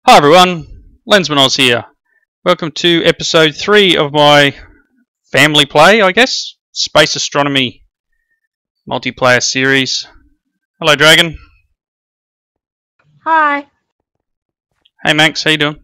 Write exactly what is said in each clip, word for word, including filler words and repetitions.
Hi everyone, Lensman Oz here. Welcome to episode three of my family play, I guess, Space Astronomy multiplayer series. Hello Dragon. Hi. Hey Max, how you doing?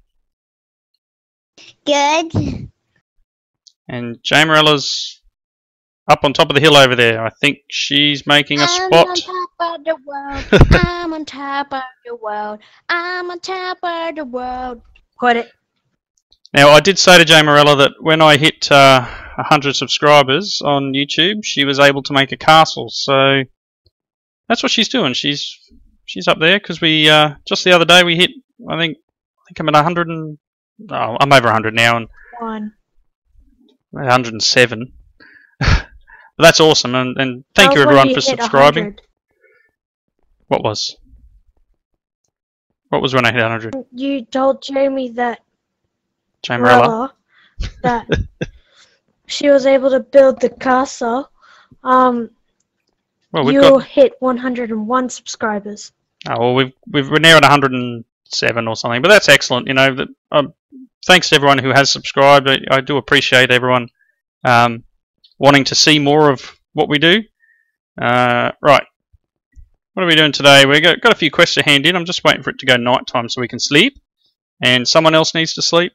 Good. And Jamerella's up on top of the hill over there. I think she's making a spot. I'm on top of the world. I'm on top of the world. I'm on top of the world. Quit it. Now I did say to Jamerella that when I hit uh, one hundred subscribers on YouTube, she was able to make a castle. So that's what she's doing. She's she's up there because we uh, just the other day we hit. I think I think I'm at one hundred and oh, I'm over one hundred now and One. one hundred and seven. But that's awesome, and, and thank That you was when everyone you for hit subscribing. one hundred. What was? What was when I hit one hundred? You told Jamie that Jamerella. that she was able to build the castle. Um, Well, we've you got. hit one hundred and one subscribers. Oh, well, we've we've we're now at one hundred and seven or something, but that's excellent. You know, that um, thanks to everyone who has subscribed. I, I do appreciate everyone um, wanting to see more of what we do. Uh, right, what are we doing today? We've got, got a few quests to hand in. I'm just waiting for it to go night time so we can sleep, and someone else needs to sleep.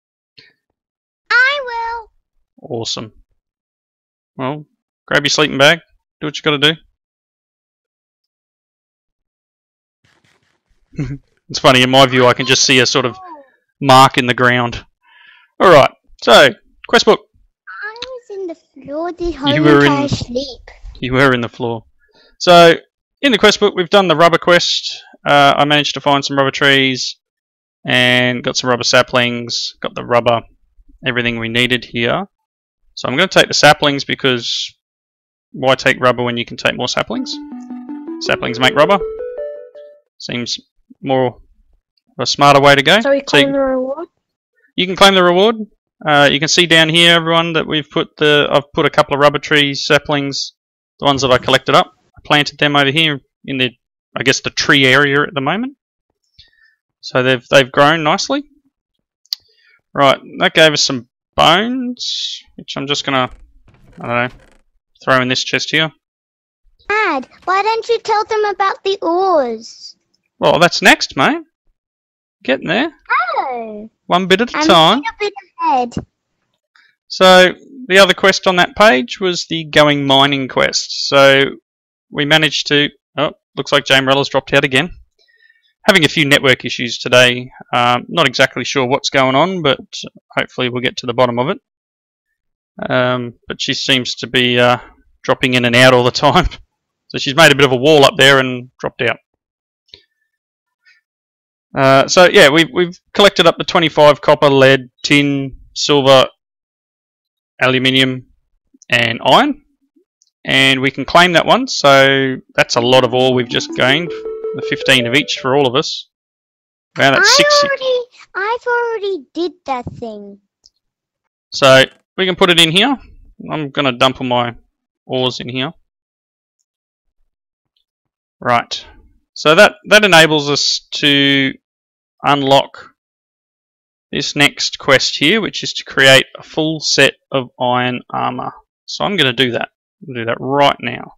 I will. Awesome. Well, grab your sleeping bag. Do what you got to do. It's funny, in my view, I can just see a sort of mark in the ground. Alright, so, quest book. I was in the floor the whole You were entire in- sleep. You were in the floor. So, in the quest book, we've done the rubber quest. Uh, I managed to find some rubber trees and got some rubber saplings, got the rubber, everything we needed here. So I'm going to take the saplings because why take rubber when you can take more saplings? Saplings make rubber. Seems more a smarter way to go. So we So claim you, the reward. you can claim the reward. Uh, you can see down here, everyone, that we've put the I've put a couple of rubber trees, saplings, the ones that I collected up. I planted them over here in the I guess the tree area at the moment. So they've they've grown nicely. Right, that gave us some bones, which I'm just gonna I don't know throw in this chest here. Dad, why don't you tell them about the oars? Well, that's next, mate. Getting there, Oh, one bit at a I'm time. a bit ahead. So the other quest on that page was the going mining quest. So we managed to. Oh, looks like Jamerella's dropped out again. Having a few network issues today. Um, not exactly sure what's going on, but hopefully we'll get to the bottom of it. Um, but she seems to be uh, dropping in and out all the time. So she's made a bit of a wall up there and dropped out. Uh, so yeah, we've we've collected up the twenty-five copper, lead, tin, silver, aluminium, and iron, and we can claim that one. So that's a lot of ore we've just gained. The fifteen of each for all of us. Wow, that's I sixty. already, I've already did that thing. So we can put it in here. I'm gonna dump all my ores in here. Right. So that that enables us to unlock this next quest here, which is to create a full set of iron armor. So I'm going to do that. I'll do that right now.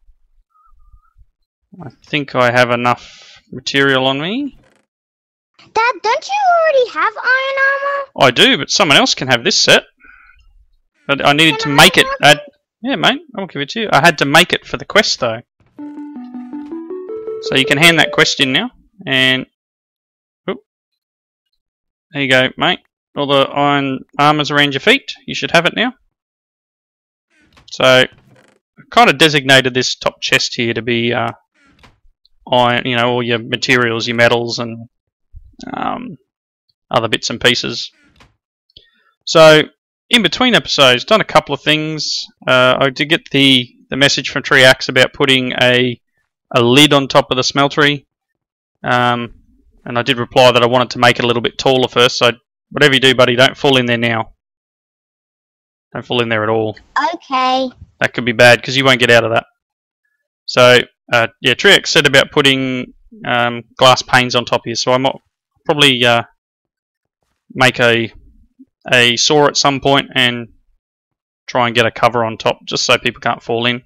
I think I have enough material on me. Dad, don't you already have iron armor? I do, but someone else can have this set. But I needed to Can I make it. have I, yeah, mate, I'll give it to you. I had to make it for the quest, though. So you can hand that quest in now, and oop, there you go, mate. All the iron armors around your feet. You should have it now. So I kind of designated this top chest here to be uh, iron. You know, all your materials, your metals, and um, other bits and pieces. So in between episodes, done a couple of things. Uh, I did get the the message from Triax about putting a a lid on top of the smeltery, um, and I did reply that I wanted to make it a little bit taller first, so whatever you do, buddy, don't fall in there now. Don't fall in there at all. Okay. That could be bad, because you won't get out of that. So, uh, yeah, Triax said about putting um, glass panes on top here, so I might probably uh, make a a saw at some point and try and get a cover on top, just so people can't fall in.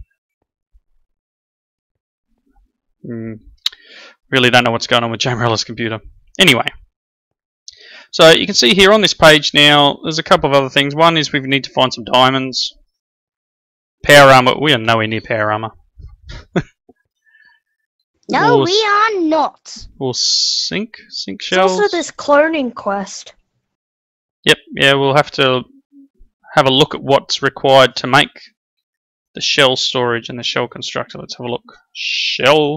Mm, really don't know what's going on with Jamerella's computer. Anyway, so you can see here on this page now, there's a couple of other things. One is we need to find some diamonds. Power armor. We are nowhere near power armor. No, Or, we are not. or sink, sink There's shells. also this cloning quest. Yep, yeah, we'll have to have a look at what's required to make the shell storage and the shell constructor. Let's have a look. Shell.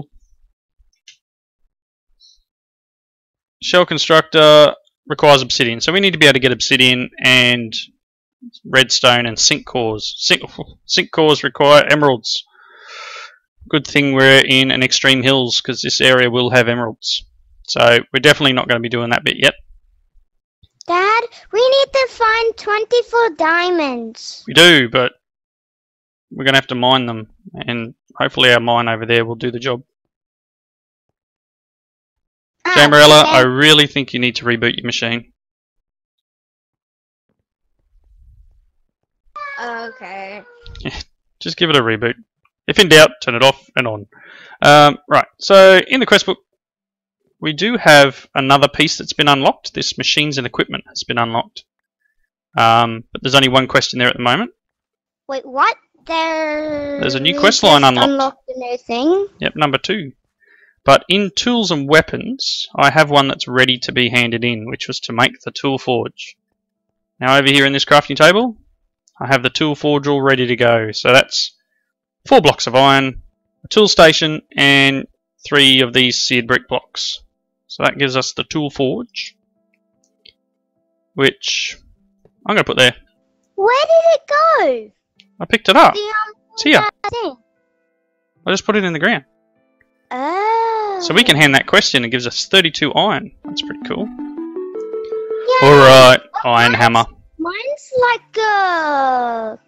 Shell constructor requires obsidian, so we need to be able to get obsidian and redstone and sink cores. Sink, sink cores require emeralds. Good thing we're in an extreme hills, because this area will have emeralds. So we're definitely not going to be doing that bit yet. Dad, we need to find twenty-four diamonds. We do, but we're going to have to mine them, and hopefully our mine over there will do the job. Ah, Jamerella, I okay. really think you need to reboot your machine. Okay. Just give it a reboot. If in doubt, turn it off and on. Um, right, so in the quest book, we do have another piece that's been unlocked. This machines and equipment has been unlocked. Um, but there's only one quest in there at the moment. Wait, what? There. There's a new we quest line just unlocked. Unlocked a new thing. Yep, number two. But in tools and weapons, I have one that's ready to be handed in, which was to make the tool forge. Now over here in this crafting table, I have the tool forge all ready to go. So that's four blocks of iron, a tool station, and three of these seared brick blocks. So that gives us the tool forge, which I'm going to put there. Where did it go? I picked it up. The, um, It's here. uh, thing. I just put it in the ground. Oh. So we can hand that quest in. It gives us thirty-two iron. That's pretty cool. Yay. Alright, Oh, iron mine's- hammer. Mine's like a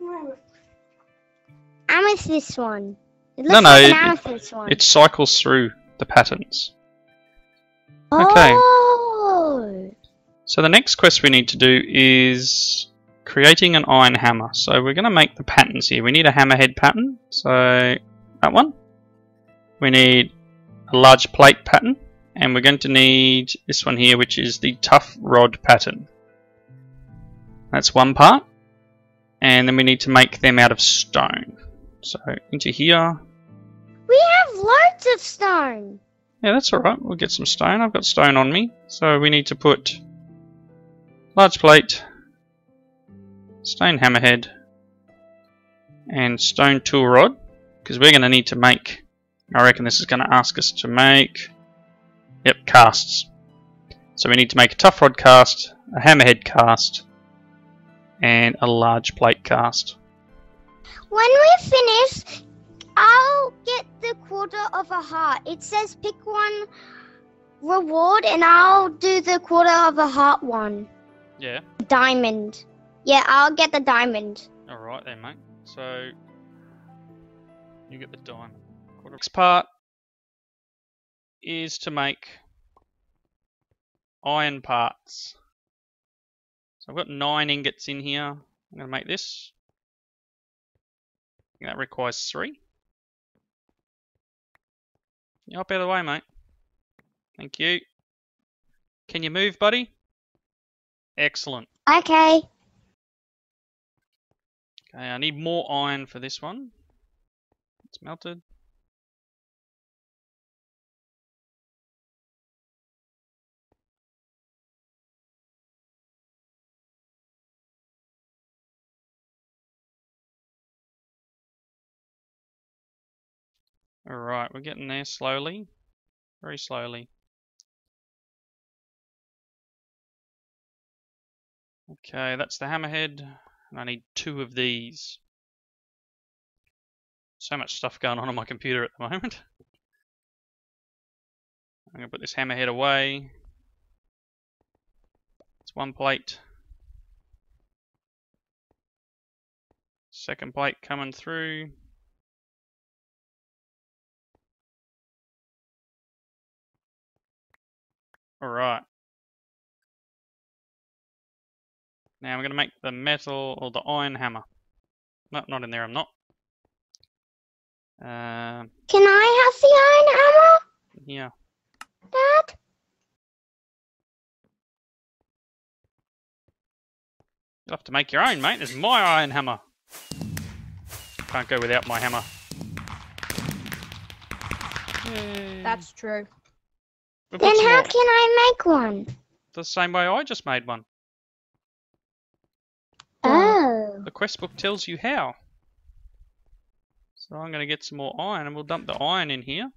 amethyst one. It looks No, no, like it- an amethyst one. It cycles through the patterns. Okay. Oh. So the next quest we need to do is creating an iron hammer. So we're going to make the patterns here. We need a hammerhead pattern. So that one. We need a large plate pattern. And we're going to need this one here, which is the tough rod pattern. That's one part. And then we need to make them out of stone. So into here. We have loads of stone. Yeah, that's alright. We'll get some stone. I've got stone on me. So we need to put large plate, stone hammerhead, and stone tool rod. Because we're going to need to make, I reckon this is going to ask us to make, yep, casts. So we need to make a tough rod cast, a hammerhead cast, and a large plate cast. When we finish, I'll get the quarter of a heart. It says pick one reward, and I'll do the quarter of a heart one. Yeah. Diamond. Yeah, I'll get the diamond. Alright then, mate. So you get the diamond. Next part is to make iron parts. So I've got nine ingots in here. I'm going to make this. I think that requires three. You hop out of the way, mate. Thank you. Can you move, buddy? Excellent. Okay. Okay, I need more iron for this one. It's melted. Alright, we're getting there slowly. Very slowly. Okay, that's the hammerhead. And I need two of these. So much stuff going on on my computer at the moment. I'm going to put this hammerhead away. It's one plate. Second plate coming through. Alright. Now I'm going to make the metal or the iron hammer. No, not in there, I'm not. Um, Can I have the iron hammer, yeah. Dad? You'll have to make your own, mate. There's my iron hammer. Can't go without my hammer. Yay. That's true. We've Then got some how more. can I make one? The same way I just made one. Oh. The quest book tells you how. So I'm going to get some more iron and we'll dump the iron in here.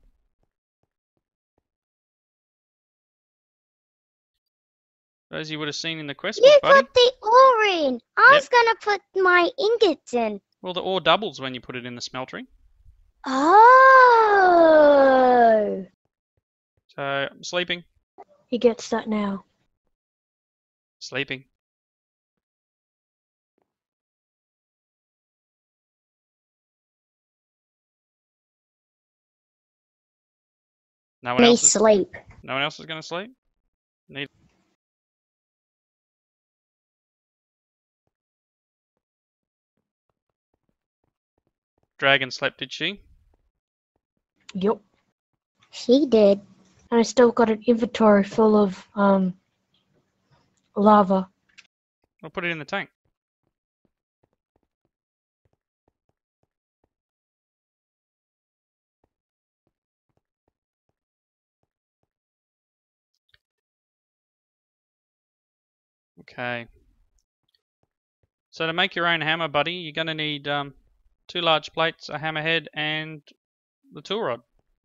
As you would have seen in the quest You book, buddy. put the ore in. I Yep. was gonna put my ingots in. Well, the ore doubles when you put it in the smeltery. Oh. So I'm sleeping. He gets that now. Sleeping. No one Me else is, sleep. no one else is going to sleep? Need Dragon slept, did she? Yup. She did. And I still got an inventory full of um lava. I'll put it in the tank. Okay. So to make your own hammer, buddy, you're going to need um, two large plates, a hammerhead, and the tool rod.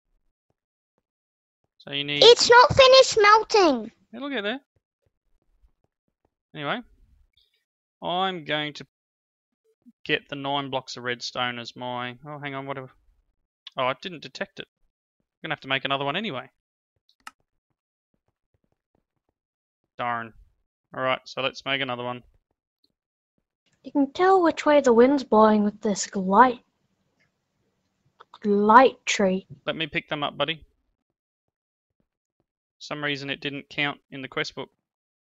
So you need... It's not finished melting. It'll get there. Anyway, I'm going to get the nine blocks of redstone as my... Oh, hang on, whatever. Oh, I didn't detect it. I'm going to have to make another one anyway. Darn. Alright, so let's make another one. You can tell which way the wind's blowing with this light light tree. Let me pick them up, buddy. For some reason it didn't count in the quest book.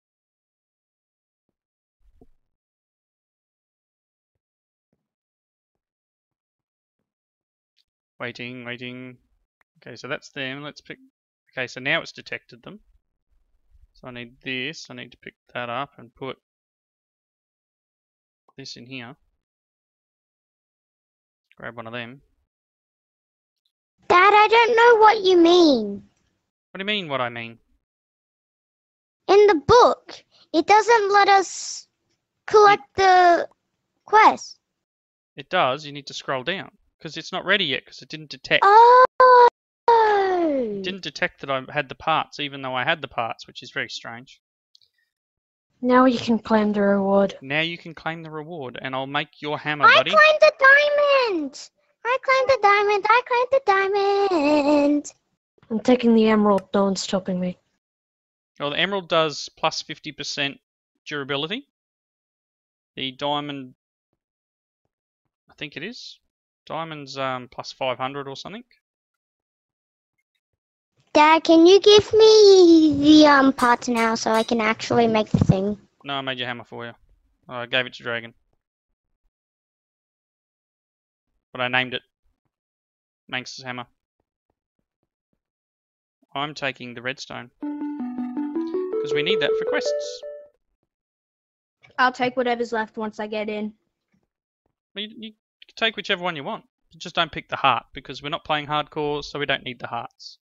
Waiting, waiting. Okay, so that's them. Let's pick... Okay, so now it's detected them. So I need this. I need to pick that up and put this in here. Grab one of them. Dad, I don't know what you mean. What do you mean what I mean? In the book, it doesn't let us collect the quest. It does. You need to scroll down. Because it's not ready yet, because it didn't detect. Oh. It didn't detect that I had the parts, even though I had the parts, which is very strange. Now you can claim the reward. Now you can claim the reward, and I'll make your hammer, I buddy. claimed the diamond. I claimed the diamond. I claimed the diamond. I'm taking the emerald. No one's stopping me. Well, the emerald does plus fifty percent durability. The diamond, I think it is. Diamond's um, plus five hundred or something. Dad, can you give me the um parts now so I can actually make the thing? No, I made your hammer for you. I gave it to Dragon. But I named it Manx's hammer. I'm taking the redstone. Because we need that for quests. I'll take whatever's left once I get in. You, you can take whichever one you want. Just don't pick the heart, because we're not playing hardcore, so we don't need the hearts.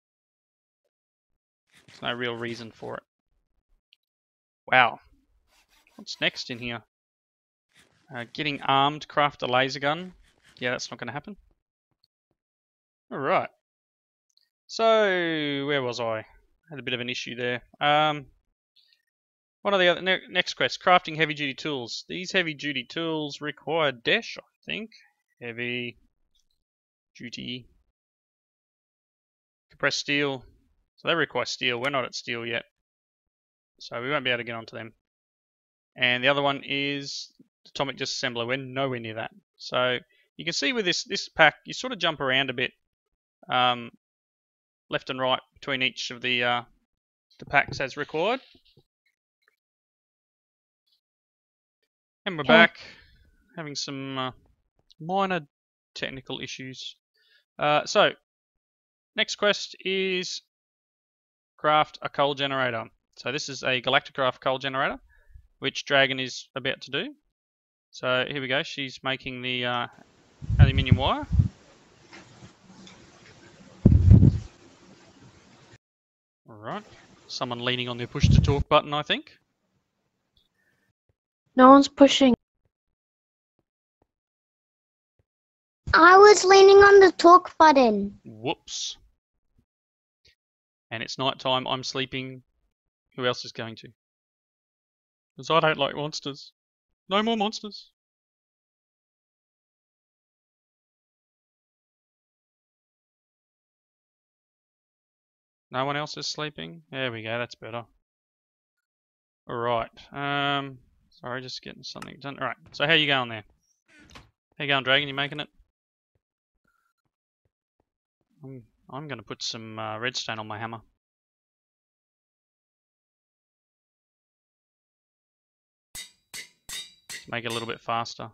There's no real reason for it. Wow. What's next in here? Uh, getting armed, craft a laser gun. Yeah, that's not going to happen. Alright. So, where was I? I had a bit of an issue there. Um, one of the other ne next quests, crafting heavy duty tools. These heavy duty tools require dash, I think. Heavy duty. Compressed steel. So they require steel. We're not at steel yet. So we won't be able to get onto them. And the other one is atomic disassembler. We're nowhere near that. So you can see with this this pack, you sort of jump around a bit, um, left and right between each of the uh, the packs as required. And we're Okay. back, having some uh, minor technical issues. Uh, so, next quest is craft a coal generator. So this is a galactic craft coal generator, which Dragon is about to do. So here we go, she's making the uh, aluminium wire. Alright, someone leaning on their push to talk button, I think. No one's pushing. I was leaning on the talk button. Whoops. And it's night time, I'm sleeping. Who else is going to? Because I don't like monsters. No more monsters. No one else is sleeping? There we go, that's better. Alright, um, sorry, just getting something done. Alright, so how you going there? How you going, Dragon? You making it? I'm, I'm going to put some uh, redstone on my hammer. To make it a little bit faster.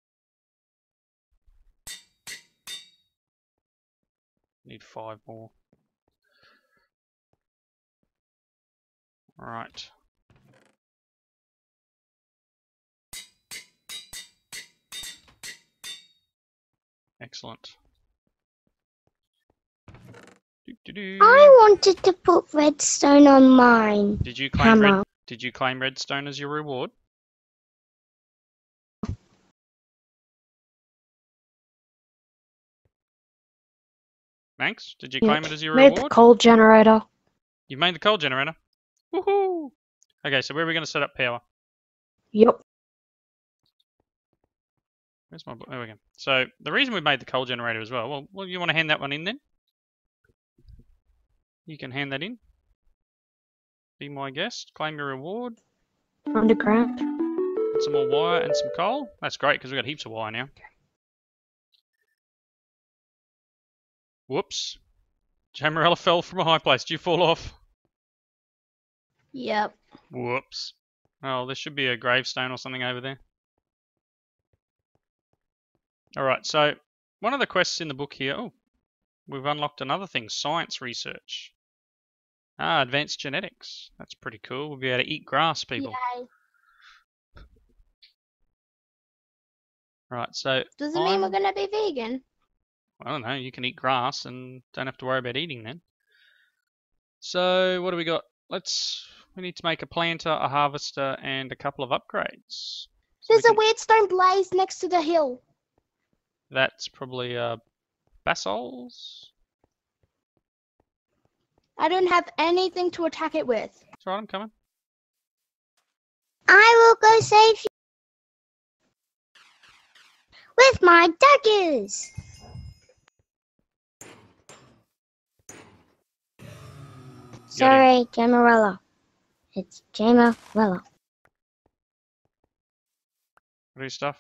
Need five more. Alright. Excellent. Doo -doo -doo. I wanted to put redstone on mine. Did you claim red, hammer. Did you claim redstone as your reward? Manx, did you Yep. claim it as your Made the reward? coal generator. You've made the coal generator. Woohoo! Okay, so where are we going to set up power? Yep. Where's my? There we go. So the reason we made the coal generator as well. Well, well, you want to hand that one in then? You can hand that in. Be my guest. Claim your reward. Underground. Get some more wire and some coal. That's great because we've got heaps of wire now. Whoops. Jamerella fell from a high place. Did you fall off? Yep. Whoops. Oh, there should be a gravestone or something over there. Alright, so one of the quests in the book here. Oh, we've unlocked another thing. Science research. Ah, advanced genetics. That's pretty cool. We'll be able to eat grass, people. Yay. Right, so Does it mean I'm- we're gonna be vegan? I don't know, you can eat grass and don't have to worry about eating then. So, what do we got? Let's, we need to make a planter, a harvester, and a couple of upgrades. So There's we a can- weird stone blaze next to the hill. That's probably uh, basalts. I don't have anything to attack it with. That's right, I'm coming. I will go save you with my daggers. Sorry, Jamerella. It's Jamerella. Do stuff.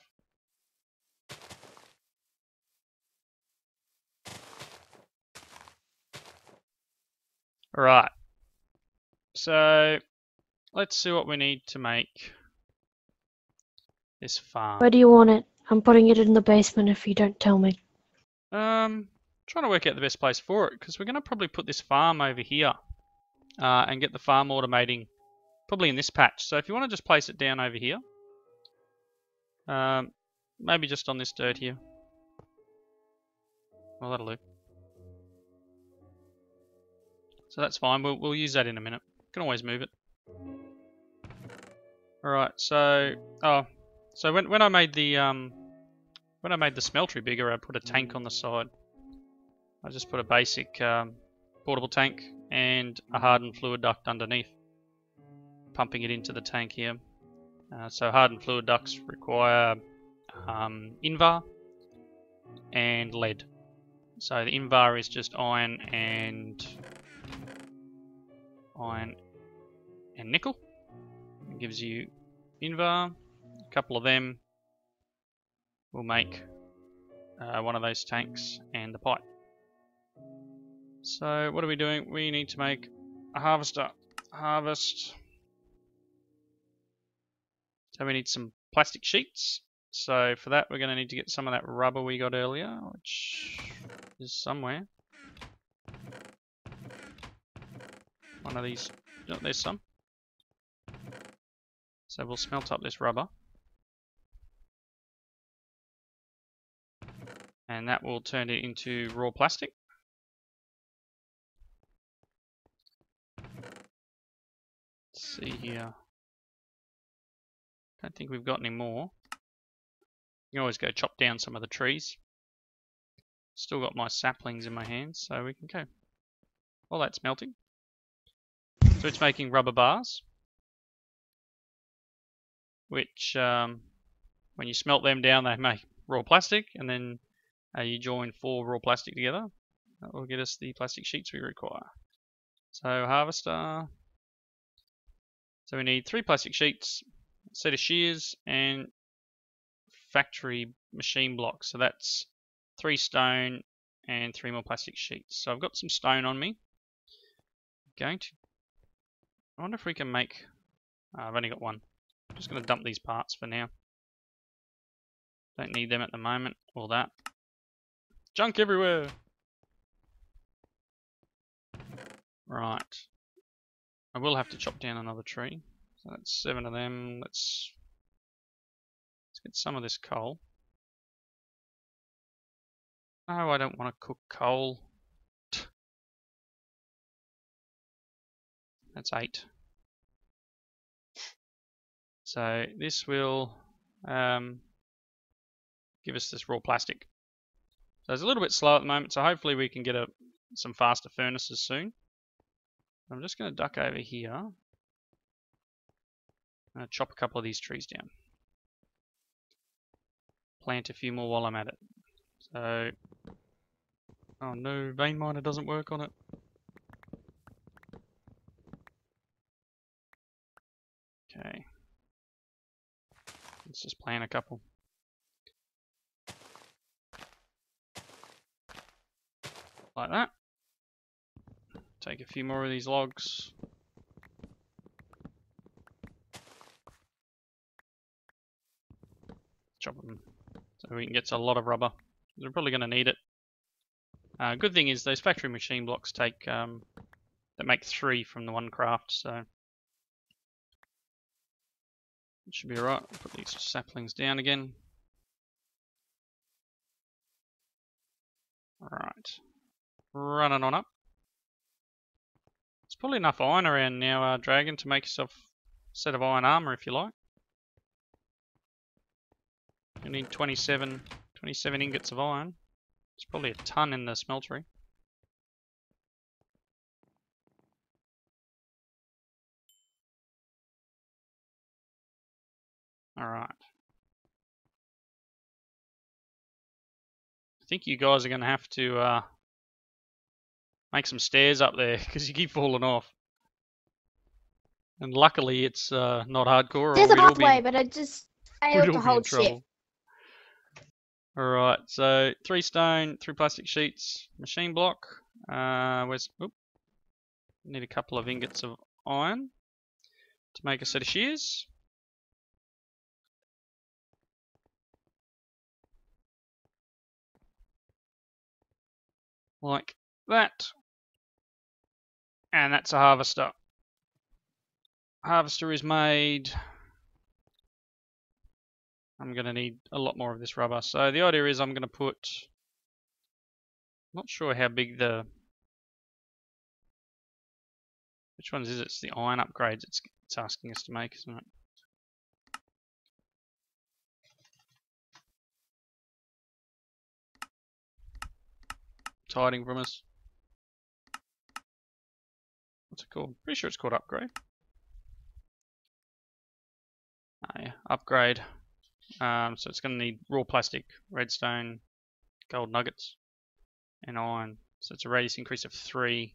Right. So, let's see what we need to make this farm. Where do you want it? I'm putting it in the basement if you don't tell me. Um, trying to work out the best place for it because we're going to probably put this farm over here uh, and get the farm automating probably in this patch. So if you want to just place it down over here, um, maybe just on this dirt here. Well, that'll do. So that's fine. We'll we'll use that in a minute. Can always move it. All right. So oh, so when when I made the um when I made the smeltery bigger, I put a tank on the side. I just put a basic um, portable tank and a hardened fluid duct underneath, pumping it into the tank here. Uh, so hardened fluid ducts require um, Invar and lead. So the Invar is just iron and iron and nickel. It gives you Invar. A couple of them will make uh, one of those tanks and the pipe. So what are we doing? We need to make a harvester. Harvest. So we need some plastic sheets. So for that we're going to need to get some of that rubber we got earlier, which is somewhere. One of these, oh, there's some. So we'll smelt up this rubber. And that will turn it into raw plastic. Let's see here. Don't think we've got any more. You can always go chop down some of the trees. Still got my saplings in my hands, so we can go. While that's melting. So it's making rubber bars. Which, um, when you smelt them down, they make raw plastic, and then uh, you join four raw plastic together. That will get us the plastic sheets we require. So harvester. So we need three plastic sheets, a set of shears, and factory machine blocks. So that's three stone and three more plastic sheets. So I've got some stone on me. I'm going to. I wonder if we can make. Uh, I've only got one. I'm just going to dump these parts for now. Don't need them at the moment. All that. Junk everywhere! Right. I will have to chop down another tree. So that's seven of them. Let's, let's get some of this coal. No, I don't want to cook coal. That's eight. So this will um, give us this raw plastic. So it's a little bit slow at the moment, so hopefully we can get a, some faster furnaces soon. I'm just going to duck over here. I'm going to chop a couple of these trees down. Plant a few more while I'm at it. So, oh no, vein miner doesn't work on it. Okay. Let's just plant a couple. Like that. Take a few more of these logs. Chop them so we can get a lot of rubber. We're probably going to need it. Uh, good thing is those factory machine blocks take um, that make three from the one craft, so it should be alright. Put these saplings down again. Alright, running on up. There's probably enough iron around now, uh, Dragon, to make yourself a set of iron armor if you like. You need twenty-seven, twenty-seven ingots of iron. There's probably a ton in the smeltery. Alright. I think you guys are going to have to uh, make some stairs up there because you keep falling off. And luckily it's uh, not hardcore. There's or a we'd all pathway, be, but I just we'd failed all to be in hold shit. trouble. Alright, so three stone, three plastic sheets, machine block. Uh, where's, oop, need a couple of ingots of iron to make a set of shears. Like that. And that's a harvester. Harvester is made. I'm going to need a lot more of this rubber. So the idea is I'm going to put, not sure how big the, which ones is it? It's the iron upgrades it's, it's asking us to make, isn't it? It's hiding from us. What's it called? Pretty sure it's called upgrade. Ah, yeah, upgrade. Um, so it's going to need raw plastic, redstone, gold nuggets, and iron. So it's a radius increase of three.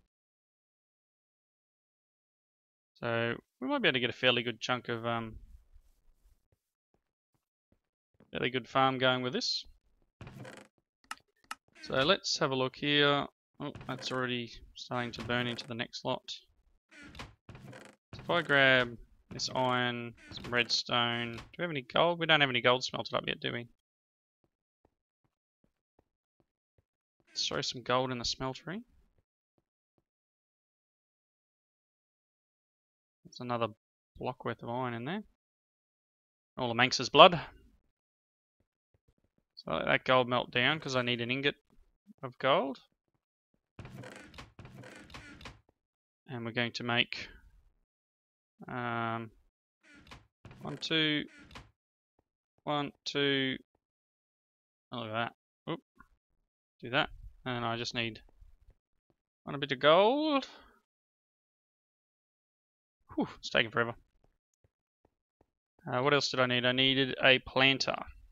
So we might be able to get a fairly good chunk of um, fairly good farm going with this. So let's have a look here. Oh, that's already starting to burn into the next lot. So if I grab this iron, some redstone. Do we have any gold? We don't have any gold smelted up yet, do we? Let's throw some gold in the smeltery. There's another block worth of iron in there. All the Manx's blood. So let that gold melt down because I need an ingot of gold. And we're going to make um, one, two, one, two. Oh, look at that. Oop. Do that. And I just need one a bit of gold. Whew, it's taking forever. Uh, what else did I need? I needed a planter.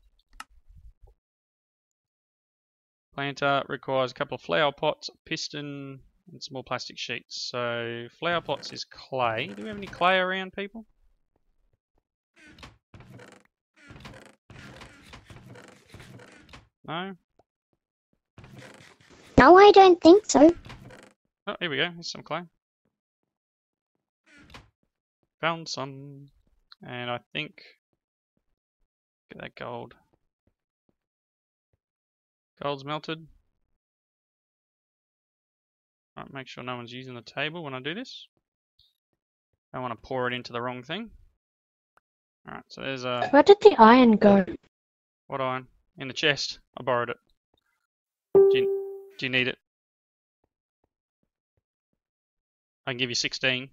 Planter requires a couple of flower pots, a piston, and some more plastic sheets. So flower pots is clay. Do we have any clay around, people? No? No, I don't think so. Oh, here we go. There's some clay. Found some. And I think... Get that gold. Gold's melted. Right, make sure no one's using the table when I do this. I don't want to pour it into the wrong thing. Alright, so there's a... Where did the iron go? What iron? In the chest. I borrowed it. Do you, do you need it? I can give you sixteen.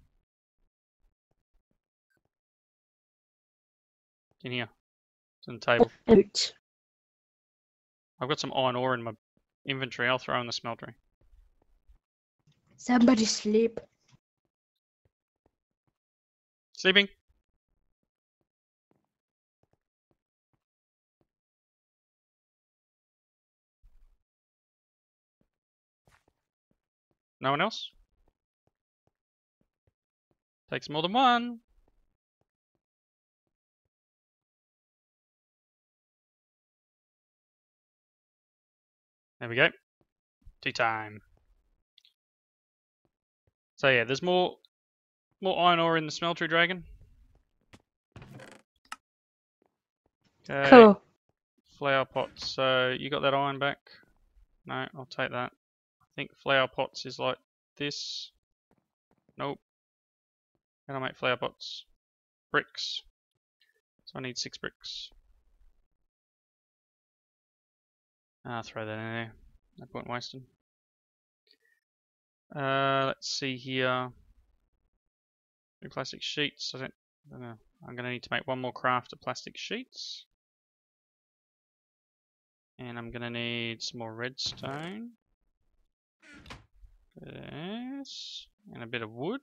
In here. It's on the table. Oops. I've got some iron ore in my inventory. I'll throw in the smeltery. Somebody sleep. Sleeping? No one else? Takes more than one. There we go. Tea time. So yeah, there's more more iron ore in the smeltery, Dragon. Okay. Cool. Flower pots. So you got that iron back? No, I'll take that. I think flower pots is like this. Nope. Can I make flower pots? Bricks. So I need six bricks. Ah, throw that in there. No point wasting. Uh, let's see here. Two plastic sheets. I don't, I don't know. I'm going to need to make one more craft of plastic sheets. And I'm going to need some more redstone. Yes. And a bit of wood.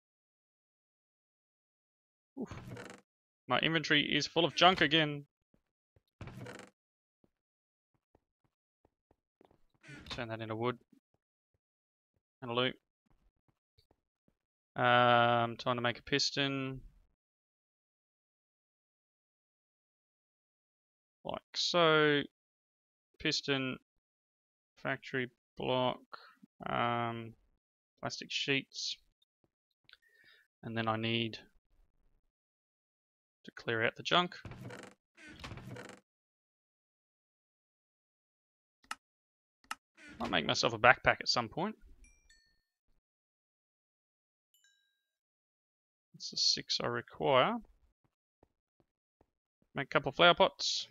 Oof. My inventory is full of junk again. Turn that into wood. And a loot. Um, time to make a piston. Like so. Piston. Factory block. Um, plastic sheets. And then I need to clear out the junk. I'll make myself a backpack at some point. That's the six I require. Make a couple of flower pots.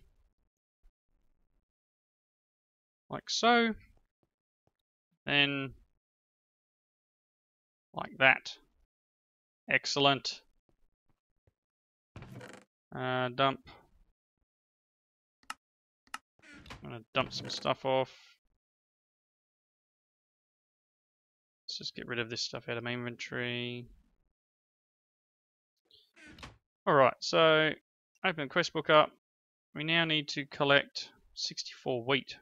Like so. Then, like that. Excellent. Uh, dump. I'm going to dump some stuff off. Let's just get rid of this stuff out of my inventory. Alright, so open the quest book up. We now need to collect sixty-four wheat.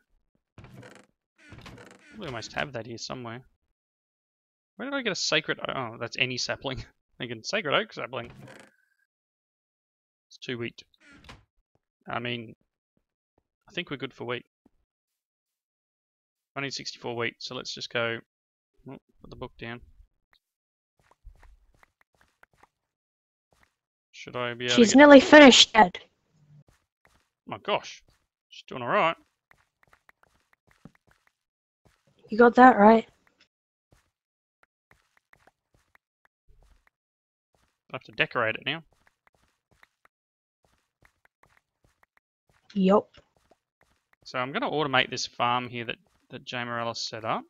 We almost have that here somewhere. Where did I get a sacred... Oh, that's any sapling. Thinking sacred oak sapling. It's two wheat. I mean, I think we're good for wheat. I need sixty-four wheat, so let's just go... Oh, put the book down. Should I be able She's to get... nearly finished, Dad. My gosh. She's doing alright. You got that right. I have to decorate it now. Yup. So I'm going to automate this farm here that, that Jamerella set up.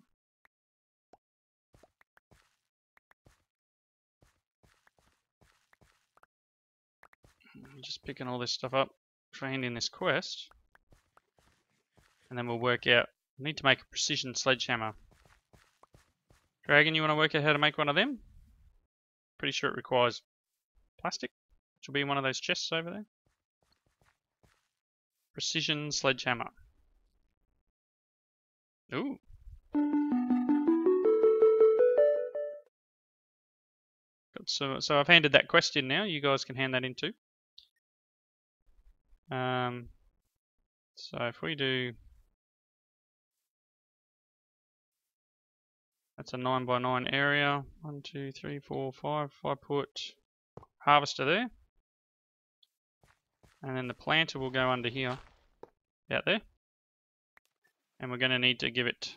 I'm just picking all this stuff up for handing this quest. And then we'll work out, we need to make a precision sledgehammer. Dragon, you want to work out how to make one of them? Pretty sure it requires plastic, which will be in one of those chests over there. Precision sledgehammer. Ooh. So, so I've handed that quest in now. You guys can hand that in too. Um, so if we do, that's a nine by nine area. One, two, three, four, five. If I put harvester there, and then the planter will go under here, out there, and we're going to need to give it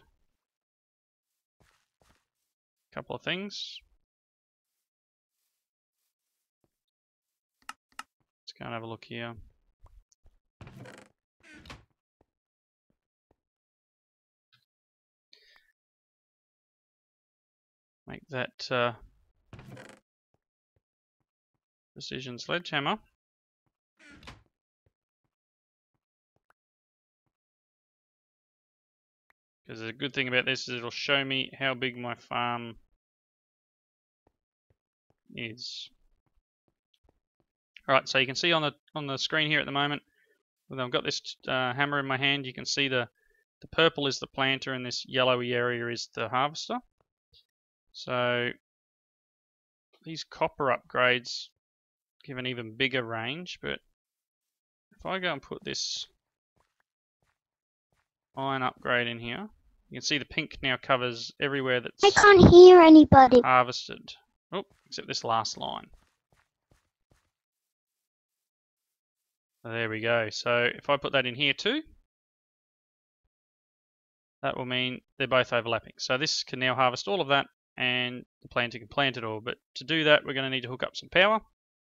a couple of things. Let's go and have a look here. Make that uh, precision sledgehammer. Because the good thing about this is it'll show me how big my farm is. Alright, so you can see on the on the screen here at the moment, when I've got this uh, hammer in my hand, you can see the, the purple is the planter and this yellowy area is the harvester. So these copper upgrades give an even bigger range, but if I go and put this iron upgrade in here, you can see the pink now covers everywhere that's I can't hear anybody. harvested. Oh, except this last line. There we go. So if I put that in here too, that will mean they're both overlapping. So this can now harvest all of that, and the planter can plant it all. But to do that, we're going to need to hook up some power.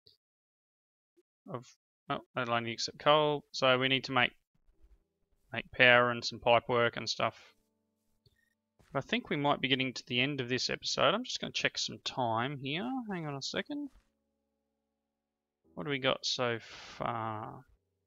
Of oh, that'll only accept coal. So we need to make make power and some pipe work and stuff. I think we might be getting to the end of this episode. I'm just going to check some time here. Hang on a second. What do we got so far?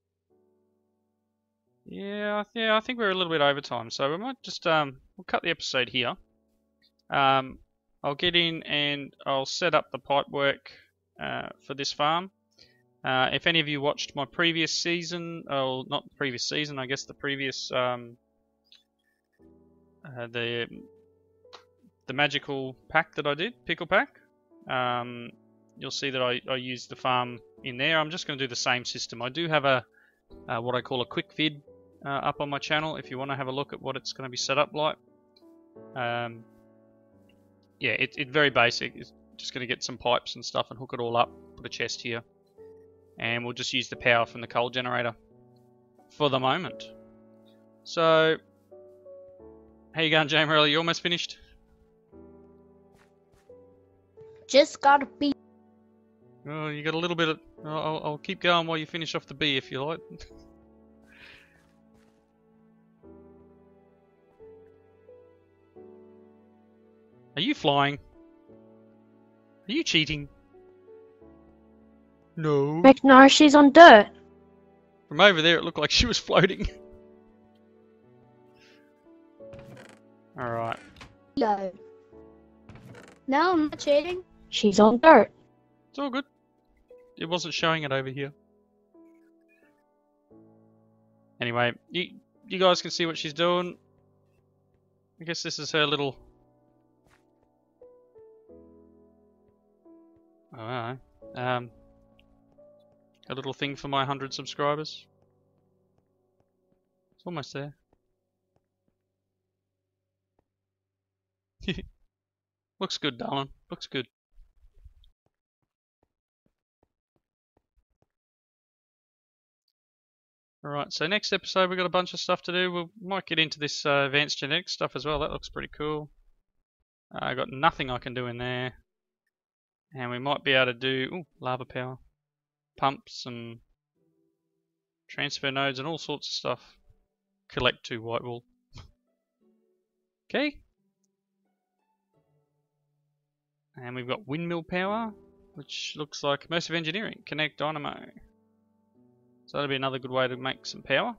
Yeah, yeah, I think we're a little bit over time, so we might just um, we'll cut the episode here. Um, I'll get in and I'll set up the pipe work uh, for this farm. Uh, if any of you watched my previous season, or not the previous season, I guess the previous um, uh, the the magical pack that I did, pickle pack. Um, you'll see that I, I used the farm in there. I'm just going to do the same system. I do have a uh, what I call a quick vid uh, up on my channel if you want to have a look at what it's going to be set up like. Um, yeah, it's it very basic. It's just going to get some pipes and stuff and hook it all up, put a chest here, and we'll just use the power from the coal generator for the moment. So, how you going, Jamerella? You almost finished? Just gotta be. Oh, you got a little bit of... I'll, I'll keep going while you finish off the bee if you like. Are you flying? Are you cheating? No. Like, no, she's on dirt. From over there it looked like she was floating. Alright. Yo. No, I'm not cheating. She's on dirt. It's all good. It wasn't showing it over here. Anyway, you, you guys can see what she's doing. I guess this is her little... Oh, I don't know. Um, a little thing for my one hundred subscribers. It's almost there. Looks good, darling. Looks good. Alright, so next episode we've got a bunch of stuff to do. We might get into this uh, advanced genetics stuff as well. That looks pretty cool. I uh, got nothing I can do in there. And we might be able to do ooh, lava power, pumps and transfer nodes and all sorts of stuff. Collect two white wool. Okay. And we've got windmill power, which looks like immersive engineering. Connect dynamo. So that'll be another good way to make some power.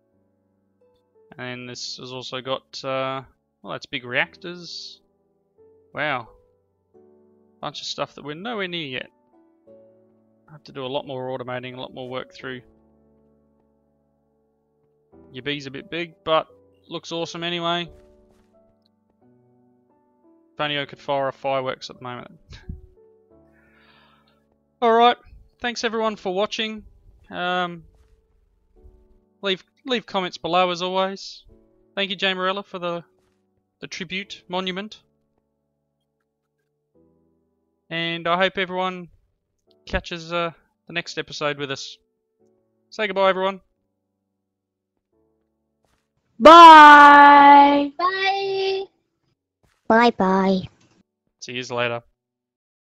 And this has also got, uh, well, that's big reactors. Wow. Bunch of stuff that we're nowhere near yet. I have to do a lot more automating, a lot more work through. Your bee's a bit big, but looks awesome anyway. If only I could fire off fireworks at the moment. Alright, thanks everyone for watching. Um, leave leave comments below as always. Thank you, Jamerella, for the the tribute monument. And I hope everyone catches uh, the next episode with us. Say goodbye, everyone. Bye. Bye. Bye bye. See you later.